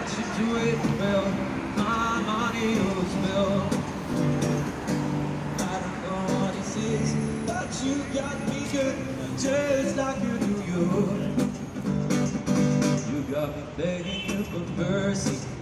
you do it well. My money was well. I don't know what this is, but you got me good, just like you do you. You got me begging you for mercy.